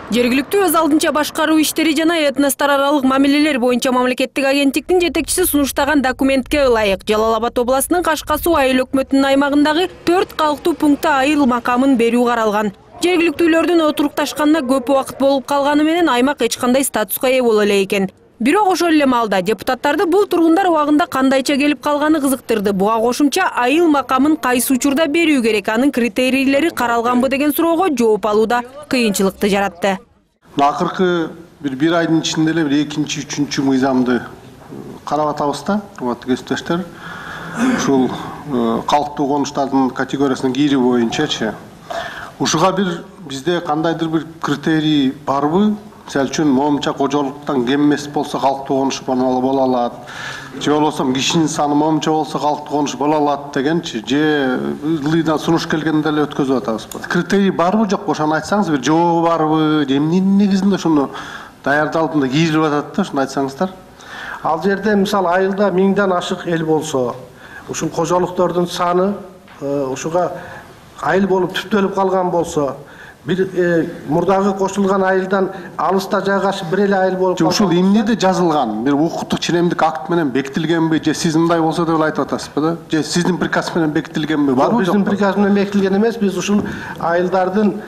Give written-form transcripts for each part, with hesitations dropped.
Жергиликтүү өз алдынча башкаруу иштери жана этностор аралык мамилелер боюнча мамлекеттик агенттиктин жетекчиси сунуштаган документке ылайык Жалал Абад областынын Кашка Суу айыл өкмөтүнүн аймагындагы 4 калктуу пунктта айыл макамын берүү каралган. Жергиликтүүлөрдүн отурукташканына көп убакыт болуп калганы менен аймак эч кандай статуска ээ боло эле экен. Бирок ошол эле маалда депутаттарды бул тургундар убагында кандайча келип калганы кызыктырды. Буга кошумча айыл макамын кайсы учурда берүү керек, анын критерийлери каралганбы деген суроого жооп алууда кыйынчылыкты жаратты. Акыркы бир айдын ичинде эле бир экинчи, үчүнчү мыйзамды карап атабыз да, урматтуу кесиптештер. Ушул калктуу конуштардын категориясына кирүү боюнчачы. Ушуга бизде кандайдыр бир критерий барбы? Мисалы үчүн момунча кожолуктан кем эмес болсо калктуу конуш боло алат. Же болбосо кишинин саны момунча болсо калктуу конуш боло алат дегенчи. Же ылдыйдан сунуш келгенде эле өткөзүп атабызбы? Критерий барбы жокпу? Ошону айтсаңыз, бир жообу барбы? Эмненин негизинде ушуну даярдалып кийилип атат да, ушуну айтсаңыздар. Ал жерде мисалы айылда 1000ден ашык эл болсо, ушул кожолуктордун саны ушуга айыл болуп түптөлүп калган болсо, бир мурдагы кошулган айылдан алыста жайгашып бир эле айыл болуп калган. Ушул эмнеде жазылган? Бир укуктук ченемдик акт менен бекитилгенби, же сиз мындай болсо деп айтып атасызбы да? Же сиздин приказ менен бекитилгенби? Барбы? Биздин приказ менен бекитилген эмес, биз ушул айылдардын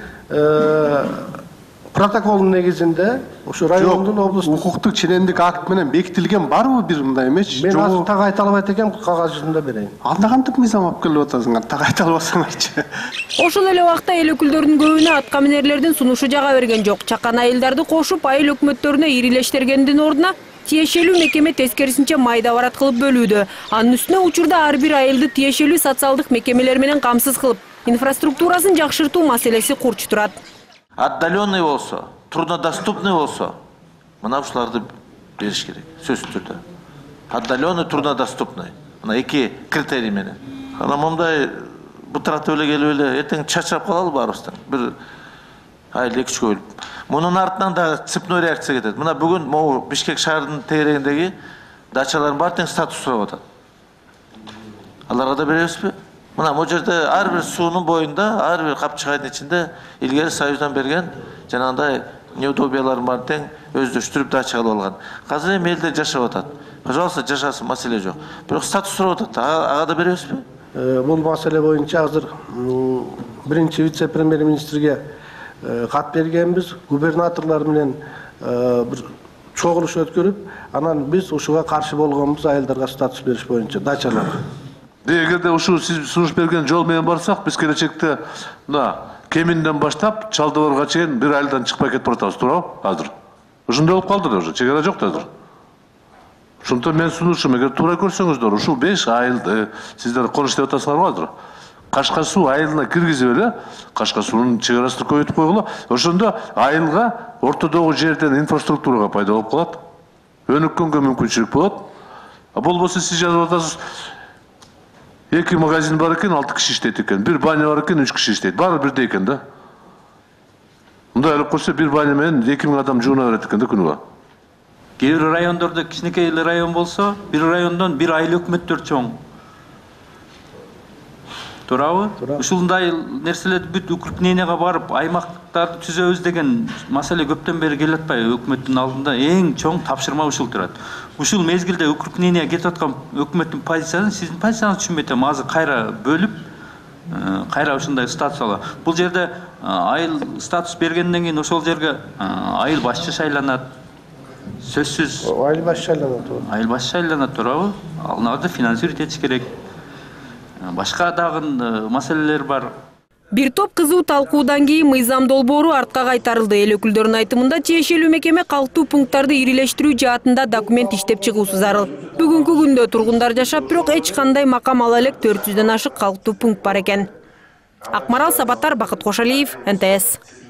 протоколдун негизинде ушу райондун облустук укуктук ченемдик акт менен бекитилген барбы бир мындай эмес? Мен азыр так айта албайт экенмин, кагаз жүзүндө берейин. Анда кантип мыйзам алып келип атасыңар? Так айта албасаңарчы. Ошол эле убакта эл өкүлдөрүнүн көбүнө аткаминерлердин сунушу жага берген жок. Чакан айылдарды кошуп, айыл өкмөттөрүнө ирилештиргендин ордуна тиешелүү мекеме тескерисинче майда барат кылып бөлүүдө. Анын үстүнө учурда ар бир айылды тиешелүү социалдык мекемелер менен камсыз кылып, инфраструктурасын жакшыртуу маселеси курч турат. Отдаленный болсо, труднодоступный болсо, мына ушуларды бериш керек, сөзсүз түрдө. Отдаленный, труднодоступный. Мына эки критерий менен. Ана момдай бутыратып эле келип эле эртең чачырап калалы баарыбыздан. Бир айыл эки үчкө бөлүп. Мунун артынан да цепной реакция кетет. Мына бүгүн могу Бишкек шаарынын тегерегиндеги дачалардын баары тең статус сурап атат. Аларга да беребизби? Мына бул жерде ар бир суунун боюнда, ар бир капчыгайдын ичинде илгери Союздан берген жанагындай неудобиялар бар тең өздөштүрүп дача кылып алган. Азыр эми элдер жашап атат. Пожалуйста, жашасын, маселе жок. Бирок статус сурап атат. Ага да беребизби? Бул маселе боюнча азыр биринчи вице-премьер-министрге кат бергенбиз, губернаторлор менен бир чогулуш өткөрүп, анан биз ушуга каршы болгонбуз, айылдарга статус бериш боюнча дачаларга. Эгерде ушул сиз сунуш берген жол менен барсак, биз келечекте мына Кеминден баштап Чалдыбарга чейин бир айылдан чыкпай кетип баратабыз, туурабы? Азыр. Ошондой болуп калды да уже, чегара жок да азыр. Ошондон мен сунушум, эгер туура көрсөңүздөр, ушул 5 айылды сиздер конуш деп атасыңарбы азыр? Кашка Суу айылына киргизип эле, Кашка Суунун чегарасын көбөйтүп койгула. Ошондо айылга ортодогу жерден инфраструктурага пайда болуп калат. Өнүккөнгө мүмкүнчүлүк болот. А болбосо сиз жазып атасыз, 2 магазин бар экен, 6 киши иштейт экен. Бир баня бар экен, 3 киши иштейт. Баары бирдей экен да. Мындай эле койсо бир баня менен 2000 адам жууна берет экен да күнүгө. Кээ бир райондордо кичинекей эле район болсо, бир райондон бир айыл өкмөттөр чоң. Туурабы? Ушундай нерселерди бүт укрупненияга барып, аймактарды түзөбүз деген маселе көптөн бери келип атпайбы? Өкмөттүн алдында эң чоң тапшырма ушул турат. Ушул мезгилде укрупнения кетип аткан өкмөттүн позициясын сиздин позицияңызды түшүнбөй атам. Азыр кайра бөлүп, кайра ушундай статус алат. Бул жерде айыл статус бергенден кийин ошол жерге айыл башчы шайланат. Сөзсүз айыл башчы шайланат. Айыл башчы шайланат, туурабы? Аларды финансировать этиш керек. Башка дагы маселелер бар. Бир топ кызуу талкуудан кийин мыйзам долбоору артка кайтарылды. Эл өкүлдөрүнүн айтымында тиешелүү мекеме калктуу пункттарды ирилештирүү жаатында документ иштеп чыгуусу зарыл. Бүгүнкү күндө тургундар жашап, бирок эч кандай макам ала элек 400ден ашык калктуу пункт бар экен. Акмарал Сабаттар, Бакыт Кошалиев, НТС.